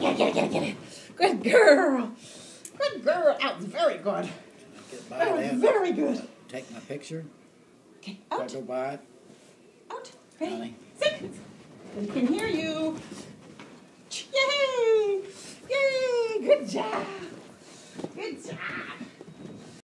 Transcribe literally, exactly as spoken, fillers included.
get it, get it, get it, get it. Good girl. Good girl. Out. Very good. Get by Oh, there. very good. Take my picture. Okay, Do I out. go by it? Out. Ready? Honey. Sit. We can hear you.